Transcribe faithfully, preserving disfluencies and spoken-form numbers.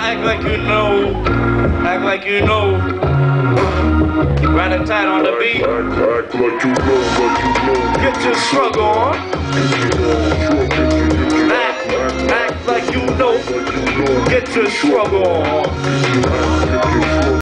act like you know. Act like you know. Ratatat on the beat. Act, act like you know, like you know. Get your struggle on. Act, act like you know. Get your struggle on.